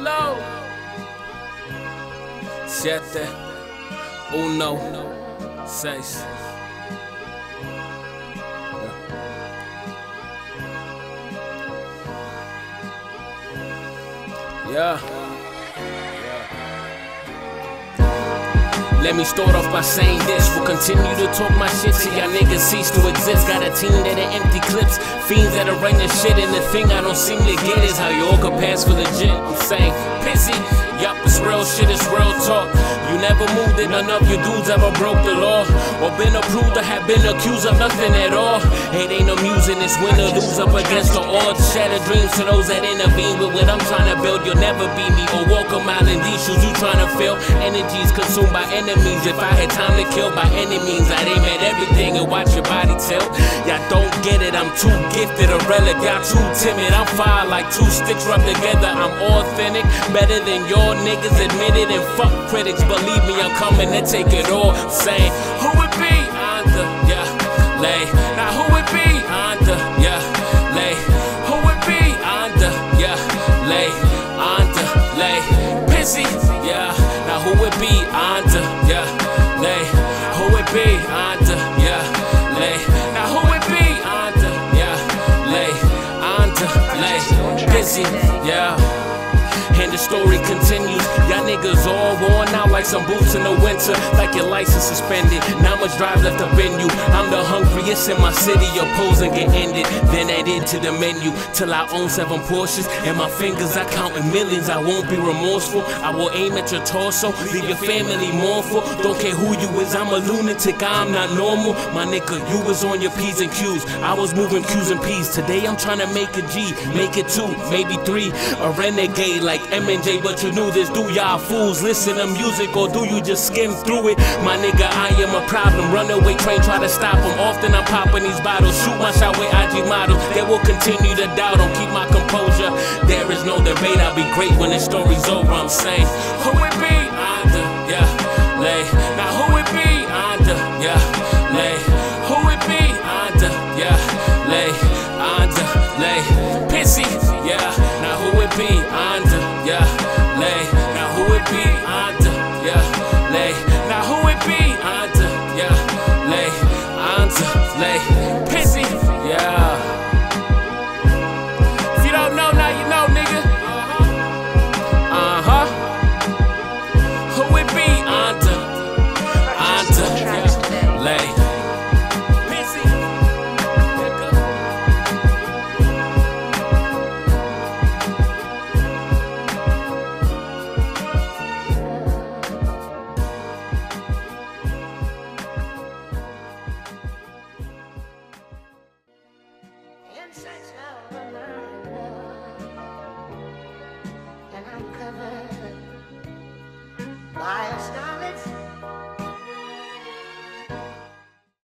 flow. 7, 1, 6. Yeah. Let me start off by saying this. We'll continue to talk my shit till y'all niggas cease to exist. Got a team that are empty clips, fiends that are running shit. And the thing I don't seem to get is how you all can pass for legit. I'm saying, pissy, yup, it's real shit, it's real talk. You never moved it, none of you dudes ever broke the law, or been approved or have been accused of nothing at all. It ain't amusing, it's win or lose up against the odds. Shattered dreams to those that intervene with what I'm trying to build. You'll never be me or walk a mile in these shoes you trying to fill. Energy's consumed by enemies. If I had time to kill by any means, I'd aim at everything and watch your body tilt. Y'all don't get it, I'm too gifted, a relic. Y'all too timid, I'm fire like 2 sticks rubbed together. I'm authentic, better than your niggas admit it. And fuck critics, believe me, I'm coming to take it all. Saying, who it be? Under, yeah, lay. Now who it be? Under, yeah, lay. Who it be? Under, yeah, lay. Under, lay. Pissy, yeah. Now who it be? Under, yeah, lay. Who it be? Under, yeah, lay. Now who it be? Under, yeah, lay. Under, lay. Pissy, yeah. And the story continues. Y'all niggas all worn out like some boots in the winter, like your license suspended. Not much drive left up in you. I'm the hungriest in my city. Your posing get ended, then added to the menu till I own 7 Porsches. And my fingers, I count in millions. I won't be remorseful. I will aim at your torso, leave your family mournful. Don't care who you is, I'm a lunatic. I'm not normal, my nigga. You was on your P's and Q's. I was moving Q's and P's. Today I'm trying to make a G, make it 2, maybe 3. A renegade like M&J, but you knew this. Do y'all fools listen to music or do you just skim through it? My nigga, I am a problem. Runaway train, try to stop him. Often I'm popping these bottles. Shoot my shot with IG models. They will continue to doubt. Don't keep my composure. There is no debate. I'll be great when the story's over. I'm saying, who it be?